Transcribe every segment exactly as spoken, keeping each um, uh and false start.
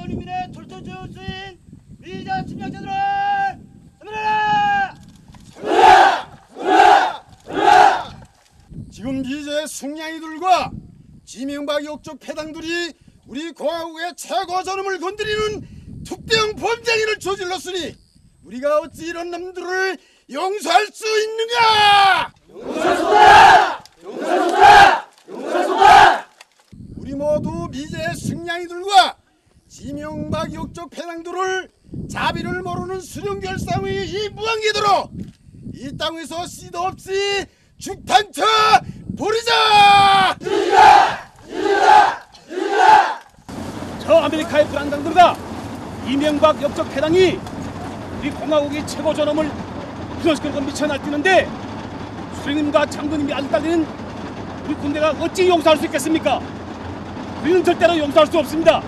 서울인민의 돌토주수인 미자 침략자들을 섬멸하라! 섬멸하라! 섬멸하라! 섬멸하라! 지금 미제의 숙량이들과 지명박 역적 패당들이 우리 공화국의 최고 존엄을 건드리는 특대형 범죄행위를 저질렀으니 우리가 어찌 이런 놈들을 용서할 수 있는가? 용서할 수 없다! 용서할 수 없다! 용서할 수 없다! 우리 모두 미제의 숙량이들과 지명박 역적 패당들을 자비를 모르는 수령결상의 이 무한궤도로 이 땅에서 씨도 없이 죽탄쳐 버리자! 죽이자! 죽이자! 죽이자! 저 아메리카의 불안당들과 이명박 역적 패당이 우리 공화국의 최고 존엄을 무너시키고 미쳐 날뛰는데 수령님과 장군님이 알달리는 우리 군대가 어찌 용서할 수 있겠습니까? 우리는 절대로 용서할 수 없습니다.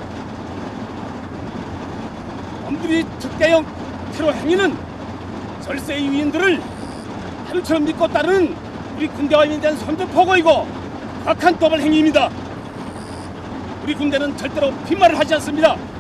놈들이 특대형 테러 행위는 절세의 위인들을 하루처럼 믿고 따르는 우리 군대와 인민에 대한 선전포고이고 박한 도발 행위입니다. 우리 군대는 절대로 빈말을 하지 않습니다.